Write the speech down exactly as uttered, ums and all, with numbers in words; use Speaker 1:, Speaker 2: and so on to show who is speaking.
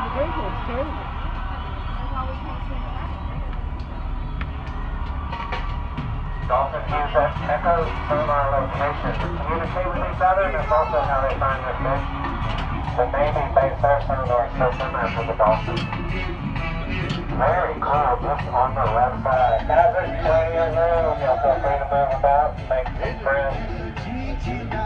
Speaker 1: It's terrible.
Speaker 2: Dolphin use that echo sonar location to communicate with each other, and that's also how they find their fish. The Navy based their sonar system after the Dolphin. Very cool, just on the left side. Guys, there's plenty of room. Y'all feel free to move about and make some friends.